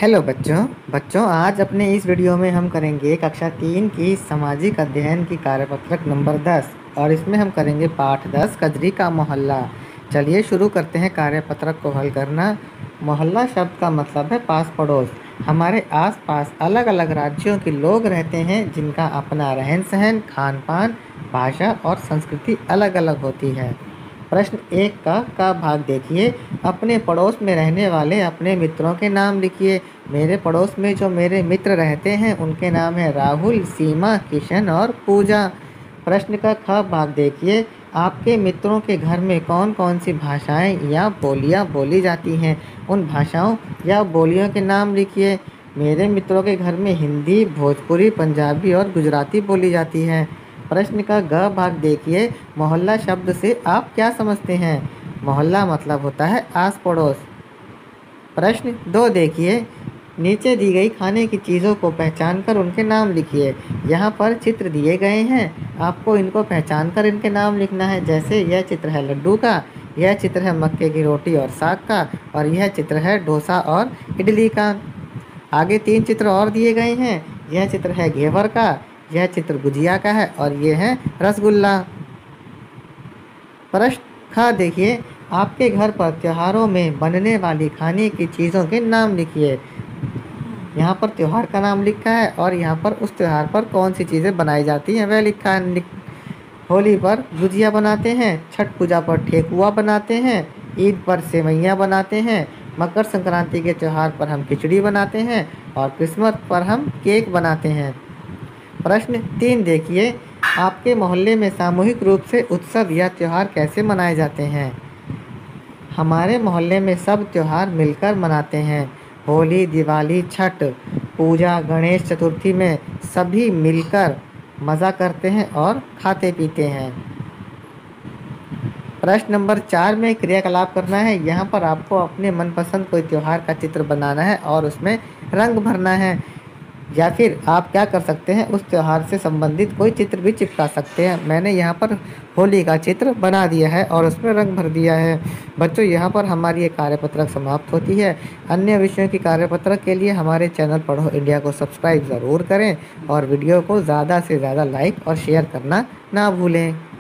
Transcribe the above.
Hello बच्चों बच्चों आज अपने इस वीडियो में हम करेंगे कक्षा 3 की सामाजिक अध्ययन की कार्यपत्रक नंबर 10 और इसमें हम करेंगे पाठ 10 कजरी का मोहल्ला। चलिए शुरू करते हैं कार्यपत्रक को हल करना। मोहल्ला शब्द का मतलब है पास पड़ोस। हमारे आसपास अलग अलग राज्यों के लोग रहते हैं जिनका अपना रहन सहन, खान पान, भाषा और संस्कृति अलग अलग होती है। प्रश्न 1 का भाग देखिए। अपने पड़ोस में रहने वाले अपने मित्रों के नाम लिखिए। मेरे पड़ोस में जो मेरे मित्र रहते हैं उनके नाम हैं राहुल, सीमा, किशन और पूजा। प्रश्न का ख भाग देखिए। आपके मित्रों के घर में कौन कौन सी भाषाएं या बोलियां बोली जाती हैं? उन भाषाओं या बोलियों के नाम लिखिए। मेरे मित्रों के घर में हिंदी, भोजपुरी, पंजाबी और गुजराती बोली जाती है। प्रश्न का ग भाग देखिए। मोहल्ला शब्द से आप क्या समझते हैं? मोहल्ला मतलब होता है आस पड़ोस। प्रश्न 2 देखिए। नीचे दी गई खाने की चीज़ों को पहचान कर उनके नाम लिखिए। यहाँ पर चित्र दिए गए हैं, आपको इनको पहचान कर इनके नाम लिखना है। जैसे यह चित्र है लड्डू का, यह चित्र है मक्के की रोटी और साग का, और यह चित्र है डोसा और इडली का। आगे 3 चित्र और दिए गए हैं। यह चित्र है घेवर का, यह चित्र गुजिया का है और ये है रसगुल्ला। प्रश्न ख देखिए। आपके घर पर त्योहारों में बनने वाली खाने की चीज़ों के नाम लिखिए। यहाँ पर त्योहार का नाम लिखा है और यहाँ पर उस त्योहार पर कौन सी चीज़ें बनाई जाती हैं वह लिखा है। होली पर गुजिया बनाते हैं, छठ पूजा पर ठेकुआ बनाते हैं, ईद पर सेवइयाँ बनाते हैं, मकर संक्रांति के त्यौहार पर हम खिचड़ी बनाते हैं और क्रिसमस पर हम केक बनाते हैं। प्रश्न 3 देखिए। आपके मोहल्ले में सामूहिक रूप से उत्सव या त्यौहार कैसे मनाए जाते हैं? हमारे मोहल्ले में सब त्यौहार मिलकर मनाते हैं। होली, दिवाली, छठ पूजा, गणेश चतुर्थी में सभी मिलकर मज़ा करते हैं और खाते पीते हैं। प्रश्न नंबर 4 में क्रियाकलाप करना है। यहाँ पर आपको अपने मनपसंद कोई त्यौहार का चित्र बनाना है और उसमें रंग भरना है, या फिर आप क्या कर सकते हैं उस त्यौहार से संबंधित कोई चित्र भी चिपका सकते हैं। मैंने यहाँ पर होली का चित्र बना दिया है और उसमें रंग भर दिया है। बच्चों यहाँ पर हमारी ये कार्यपत्रक समाप्त होती है। अन्य विषयों की कार्यपत्रक के लिए हमारे चैनल पढ़ो इंडिया को सब्सक्राइब ज़रूर करें और वीडियो को ज़्यादा से ज़्यादा लाइक और शेयर करना ना भूलें।